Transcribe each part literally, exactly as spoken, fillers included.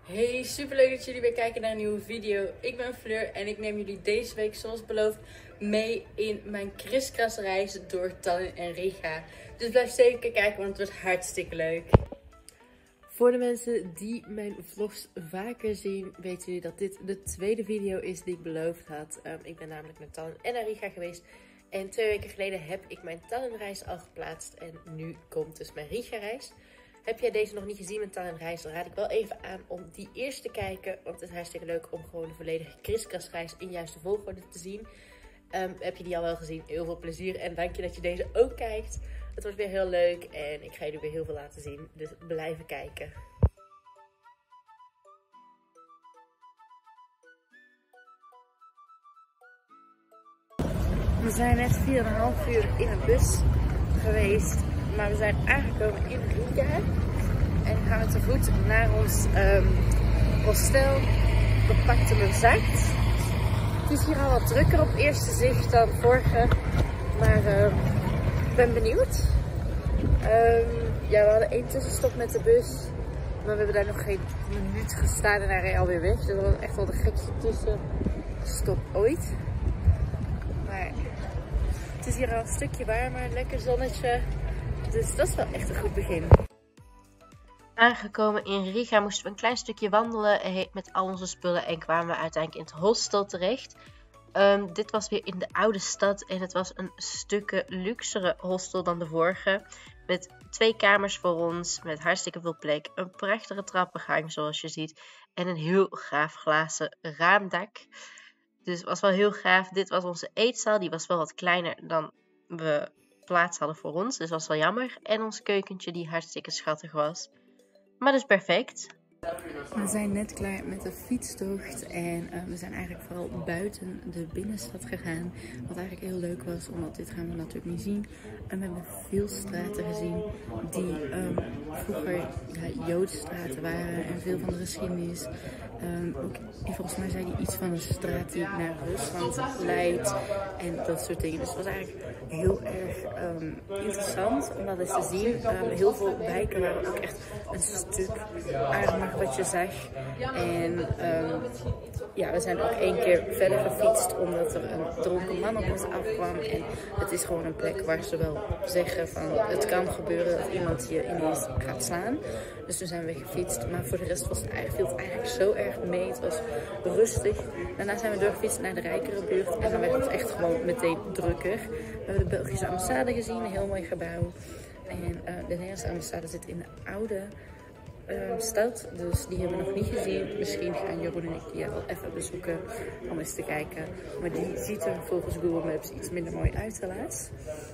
Hey, super leuk dat jullie weer kijken naar een nieuwe video. Ik ben Fleur en ik neem jullie deze week zoals beloofd mee in mijn kriskasreis door Tallinn en Riga. Dus blijf zeker kijken, want het wordt hartstikke leuk. Voor de mensen die mijn vlogs vaker zien, weten jullie dat dit de tweede video is die ik beloofd had. Um, ik ben namelijk naar Tallinn en naar Riga geweest. En twee weken geleden heb ik mijn Tallinn-reis al geplaatst en nu komt dus mijn Riga-reis. Heb jij deze nog niet gezien met Tallinn-reis, dan raad ik wel even aan om die eerst te kijken. Want het is hartstikke leuk om gewoon de volledige kriskasreis in juiste volgorde te zien. Um, heb je die al wel gezien? Heel veel plezier en dank je dat je deze ook kijkt. Het wordt weer heel leuk en ik ga jullie weer heel veel laten zien. Dus blijven kijken. We zijn net vier komma vijf uur in een bus geweest. Maar we zijn aangekomen in Riga. En gaan we te voet naar ons um, hostel. We pakten mijn zak. Het is hier al wat drukker op eerste zicht dan vorige. Maar uh, ik ben benieuwd. Um, ja, we hadden één tussenstop met de bus. Maar we hebben daar nog geen minuut gestaan en hij reed alweer weg. Dus dat was echt wel de gekste tussenstop ooit. Maar het is hier al een stukje warmer. Lekker zonnetje. Dus dat is wel echt een goed begin. Aangekomen in Riga moesten we een klein stukje wandelen met al onze spullen en kwamen we uiteindelijk in het hostel terecht. Um, dit was weer in de oude stad en het was een stukken luxere hostel dan de vorige. Met twee kamers voor ons, met hartstikke veel plek, een prachtige trappengang zoals je ziet en een heel gaaf glazen raamdak. Dus het was wel heel gaaf. Dit was onze eetzaal, die was wel wat kleiner dan we plaats hadden voor ons, dus dat was wel jammer. En ons keukentje die hartstikke schattig was. Maar dus perfect. We zijn net klaar met de fietstocht en uh, we zijn eigenlijk vooral buiten de binnenstad gegaan. Wat eigenlijk heel leuk was, omdat dit gaan we natuurlijk niet zien. En we hebben veel straten gezien die um, vroeger ja, Joodstraten waren en veel van de geschiedenis. Um, ook, volgens mij zei hij iets van een straat die naar Rusland leidt en dat soort dingen. Dus het was eigenlijk heel erg um, interessant om dat eens te zien. Um, heel veel wijken waren ook echt een stuk armer wat je zag. En um, ja, we zijn ook één keer verder gefietst omdat er een dronken man op ons afkwam. En het is gewoon een plek waar ze wel zeggen van het kan gebeuren dat iemand je ineens gaat slaan. Dus toen zijn we gefietst. Maar voor de rest was het eigenlijk, viel het eigenlijk zo erg mee. Het was rustig. Daarna zijn we doorgefietst naar de rijkere buurt. En dan werd het echt gewoon meteen drukker. We hebben de Belgische ambassade gezien. Een heel mooi gebouw. En uh, de Nederlandse ambassade zit in de oude Uh, stad, dus die hebben we nog niet gezien. Misschien gaan Jeroen en ik die al even bezoeken om eens te kijken. Maar die ziet er volgens Google Maps iets minder mooi uit helaas.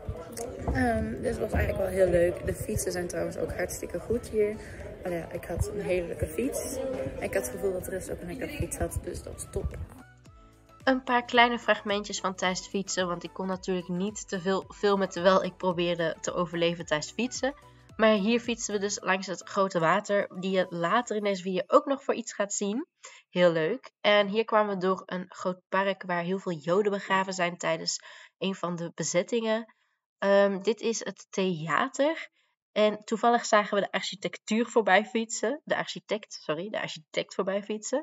Um, dus het was eigenlijk wel heel leuk. De fietsen zijn trouwens ook hartstikke goed hier. Maar ja, ik had een hele leuke fiets. En ik had het gevoel dat de rest ook een lekkere fiets had, dus dat is top. Een paar kleine fragmentjes van tijdens het fietsen, want ik kon natuurlijk niet te veel filmen terwijl ik probeerde te overleven tijdens fietsen. Maar hier fietsen we dus langs het grote water, die je later in deze video ook nog voor iets gaat zien. Heel leuk. En hier kwamen we door een groot park waar heel veel Joden begraven zijn tijdens een van de bezettingen. Um, dit is het theater. En toevallig zagen we de architectuur voorbij fietsen. De architect, sorry, de architect voorbij fietsen.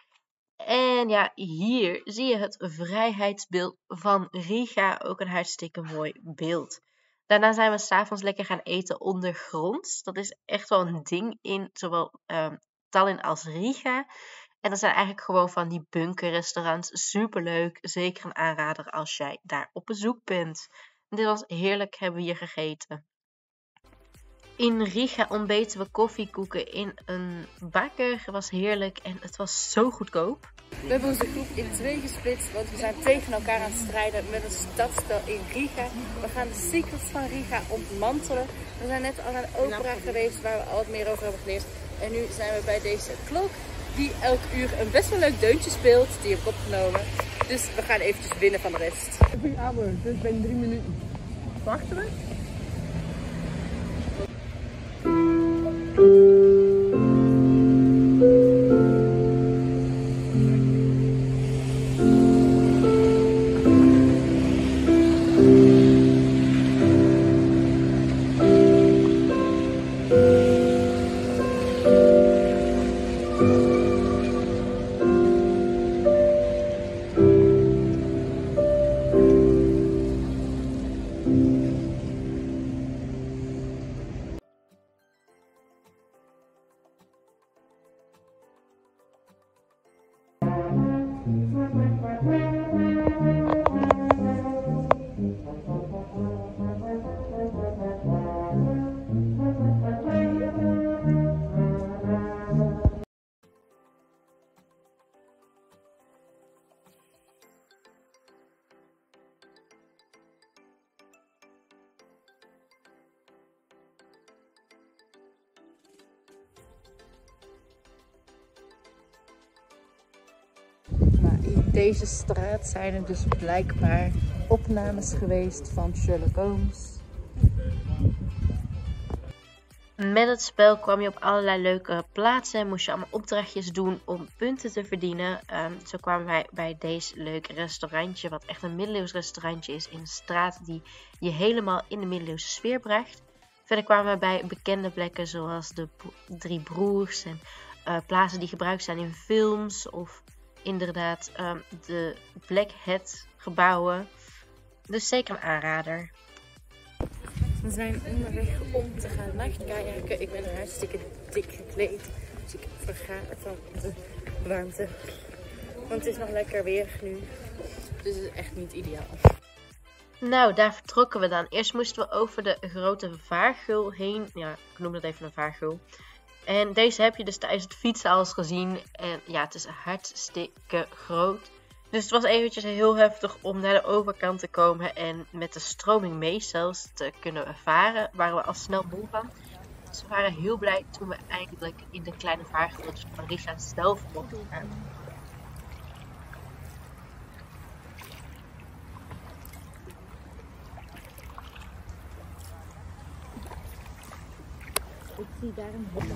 En ja, hier zie je het vrijheidsbeeld van Riga. Ook een hartstikke mooi beeld. Daarna zijn we 's avonds lekker gaan eten ondergronds. Dat is echt wel een ding in zowel um, Tallinn als Riga. En dat zijn eigenlijk gewoon van die bunkerrestaurants. Superleuk. Zeker een aanrader als jij daar op bezoek bent. En dit was heerlijk, hebben we hier gegeten. In Riga ontbeten we koffiekoeken in een bakker. Het was heerlijk en het was zo goedkoop. We hebben onze groep in twee gesplitst, want we zijn tegen elkaar aan het strijden met een stadspel in Riga. We gaan de secrets van Riga ontmantelen. We zijn net al naar de opera geweest waar we al wat meer over hebben geleerd. En nu zijn we bij deze klok die elk uur een best wel leuk deuntje speelt. Die heb ik opgenomen. Dus we gaan eventjes winnen van de rest. Goeie avond, dus binnen drie minuten. Wachten we? Thank you. deze straat zijn er dus blijkbaar opnames geweest van Sherlock Holmes. Met het spel kwam je op allerlei leuke plaatsen en moest je allemaal opdrachtjes doen om punten te verdienen. Um, zo kwamen wij bij deze leuke restaurantje, wat echt een middeleeuws restaurantje is in een straat die je helemaal in de middeleeuwse sfeer bracht. Verder kwamen we bij bekende plekken zoals de Drie Broers en uh, plaatsen die gebruikt zijn in films of inderdaad um, de Black Hat gebouwen. Dus zeker een aanrader. We zijn onderweg om te gaan nachtkajaken. Ik ben er hartstikke dik gekleed. Dus ik verga van de warmte. Want het is nog lekker weer nu. Dus het is echt niet ideaal. Nou, daar vertrokken we dan. Eerst moesten we over de grote vaargeul heen. Ja, ik noem dat even een vaargeul. En deze heb je dus tijdens het fietsen al eens gezien. En ja, het is hartstikke groot. Dus het was eventjes heel heftig om naar de overkant te komen en met de stroming mee zelfs te kunnen varen. Waren we al snel moe van. Dus we waren heel blij toen we eindelijk in de kleine vaargeultjes van Riga zelf mochten gaan. Ik zie daar een hop.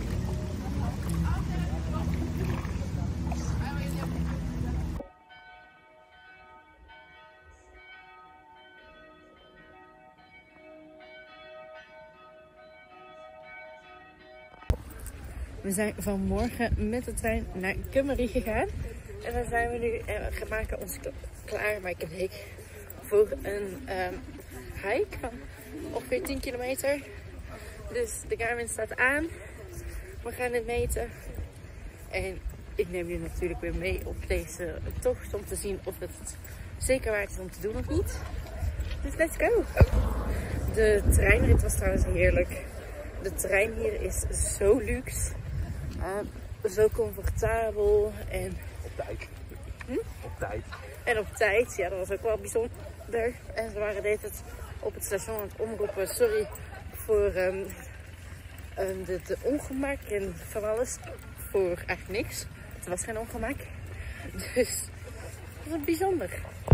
We zijn vanmorgen met de trein naar Kummerie gegaan. En dan zijn we nu en we maken ons klaar, Mike en ik, voor een um, hike van ongeveer tien kilometer. Dus de Garmin staat aan. We gaan het meten. En ik neem jullie natuurlijk weer mee op deze tocht om te zien of het zeker waard is om te doen of niet. Dus let's go! De treinrit was trouwens heerlijk. De trein hier is zo luxe. Uh, zo comfortabel en op tijd. Hm? Op tijd. En op tijd, ja, dat was ook wel bijzonder. En ze waren deed het op het station aan het omroepen. Sorry voor um, um, de, de ongemak en van alles. Voor eigenlijk niks. Het was geen ongemak. Dus het was bijzonder.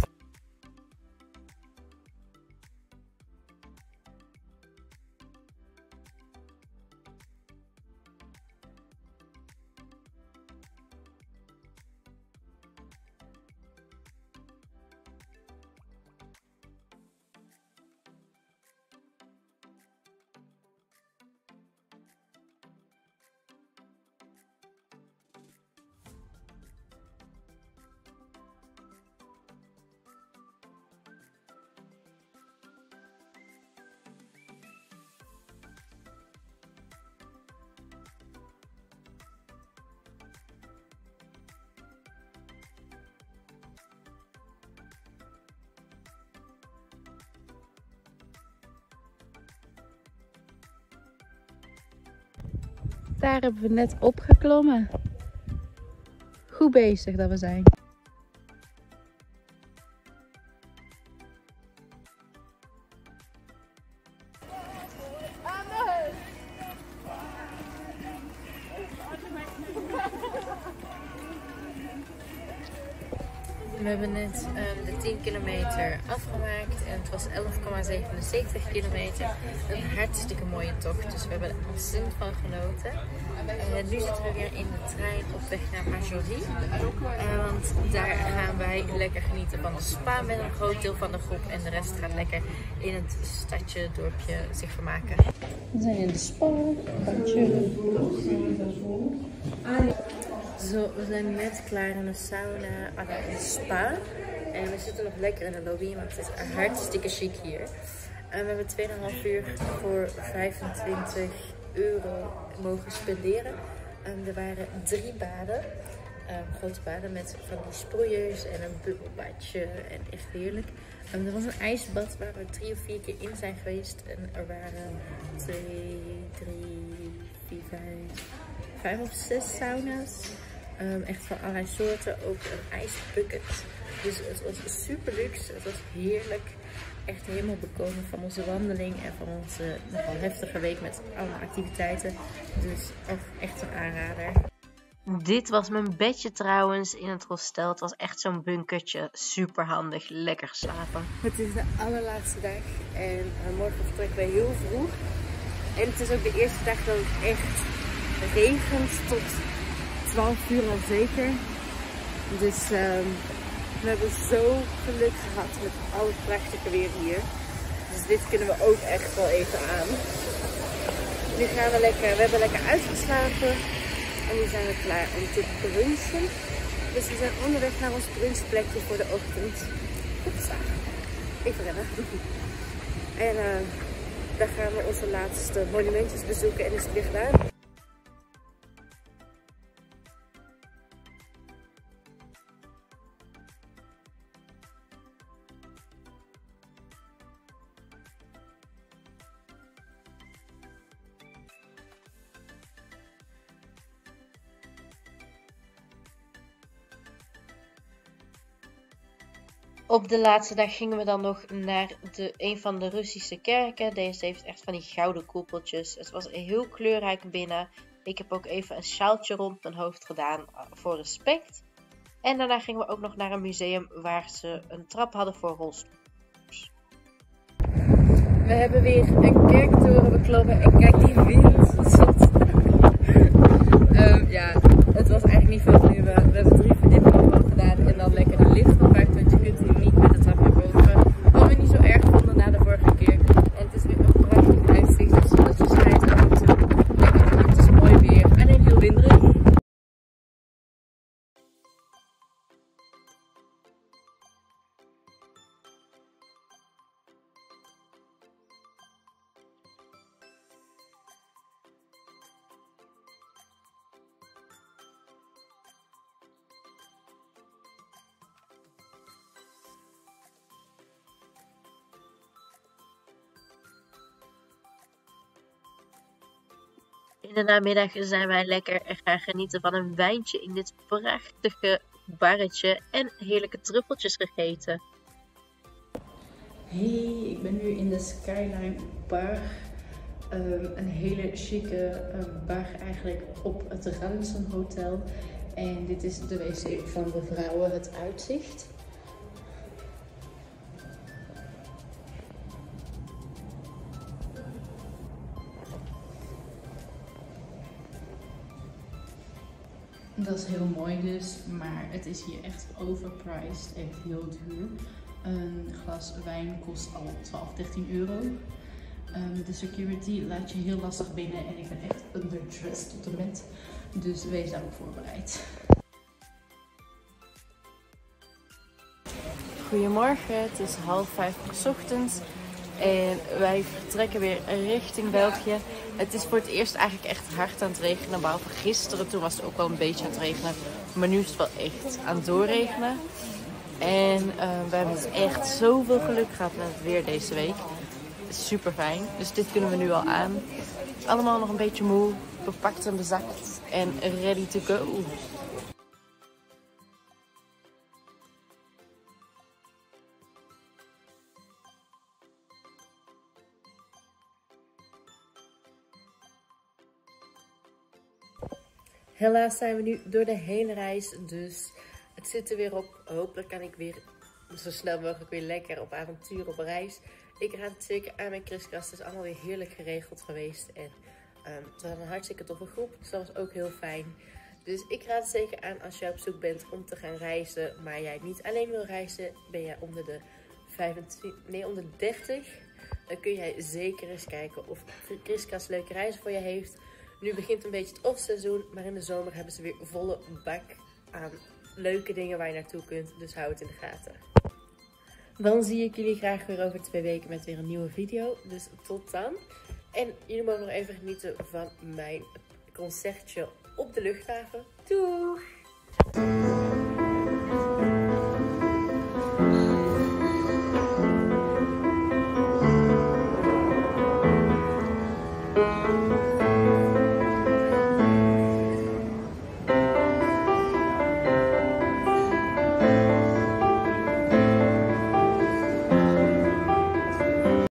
Daar hebben we net opgeklommen. Goed bezig dat we zijn. We hebben net um, de tien kilometer afgemaakt en het was elf komma zevenenzeventig kilometer. Een hartstikke mooie tocht, dus we hebben er ontzettend van genoten. Uh, nu zitten we weer in de trein op weg naar Marjorie, uh, want daar gaan wij lekker genieten van de spa met een groot deel van de groep en de rest gaat lekker in het stadje, dorpje zich vermaken. We zijn in de spa, Zo, we zijn net klaar in de sauna, à la in de spa. En we zitten nog lekker in de lobby, want het is hartstikke chic hier. En we hebben twee komma vijf uur voor vijfentwintig euro mogen spenderen. En er waren drie baden, um, grote baden met van die sproeiers en een bubbelbadje en echt heerlijk. Um, er was een ijsbad waar we drie of vier keer in zijn geweest. En er waren twee, drie, vier, vijf, vijf of zes sauna's. Um, echt van allerlei soorten, ook een ijsbucket. Dus het was super luxe, het was heerlijk. Echt helemaal bekomen van onze wandeling en van onze nogal heftige week met allemaal activiteiten. Dus ook echt een aanrader. Dit was mijn bedje trouwens in het hostel. Het was echt zo'n bunkertje. Super handig. Lekker slapen. Het is de allerlaatste dag en uh, morgen vertrekken wij heel vroeg. En het is ook de eerste dag dat het echt regent tot twaalf uur al zeker. Dus uh, we hebben zo geluk gehad met al het prachtige weer hier. Dus dit kunnen we ook echt wel even aan. Nu gaan we lekker, we hebben lekker uitgeslapen. En nu zijn we klaar om te brunchen. Dus we zijn onderweg naar ons brunchplekje voor de ochtend. Hoepsa. Even rennen. En uh, daar gaan we onze laatste monumentjes bezoeken en is het weer gedaan. Op de laatste dag gingen we dan nog naar de, een van de Russische kerken. Deze heeft echt van die gouden koepeltjes. Het was heel kleurrijk binnen. Ik heb ook even een sjaaltje rond mijn hoofd gedaan voor respect. En daarna gingen we ook nog naar een museum waar ze een trap hadden voor rolstoelers. We hebben weer een kerktoren beklommen en kijk die wind. um, ja, het was eigenlijk niet veel te doen. We hebben drie verdiepingen al gedaan en dan lekker de lift gepakt, want je kunt hier niet met de trap naar boven. Wat we niet zo erg vonden na de vorige keer. En het is weer een prachtig uitzicht, dus de zon schijnt af en toe. Lekker, het is mooi weer, alleen heel winderig. In de namiddag zijn wij lekker gaan genieten van een wijntje in dit prachtige barretje en heerlijke truffeltjes gegeten. Hey, ik ben nu in de Skyline Bar. Um, een hele chique um, bar eigenlijk op het Ransom Hotel. En dit is de wc van de vrouwen, het uitzicht. Dat is heel mooi dus, maar het is hier echt overpriced, echt heel duur. Een glas wijn kost al twaalf, dertien euro. Um, de security laat je heel lastig binnen en ik ben echt underdressed tot en met. Dus wees daarop voorbereid. Goedemorgen, het is half vijf uur 's ochtends en wij vertrekken weer richting België. Het is voor het eerst eigenlijk echt hard aan het regenen, behalve gisteren. Toen was het ook wel een beetje aan het regenen, maar nu is het wel echt aan het doorregenen. En uh, we hebben dus echt zoveel geluk gehad met het weer deze week. Super fijn, dus dit kunnen we nu al aan. Allemaal nog een beetje moe, bepakt en bezakt en ready to go. Helaas zijn we nu door de hele reis, dus het zit er weer op. Hopelijk kan ik weer zo snel mogelijk weer lekker op avontuur op reis. Ik raad het zeker aan mijn kriskast. Het is allemaal weer heerlijk geregeld geweest. En um, het was een hartstikke toffe groep, dus dat was ook heel fijn. Dus ik raad het zeker aan als je op zoek bent om te gaan reizen, maar jij niet alleen wil reizen, ben jij onder de vijfentwintig, nee, onder de dertig. Dan kun jij zeker eens kijken of kriskast leuke reizen voor je heeft. Nu begint een beetje het off-seizoen, maar in de zomer hebben ze weer volle bak aan leuke dingen waar je naartoe kunt. Dus hou het in de gaten. Dan zie ik jullie graag weer over twee weken met weer een nieuwe video. Dus tot dan. En jullie mogen nog even genieten van mijn concertje op de luchthaven. Doeg!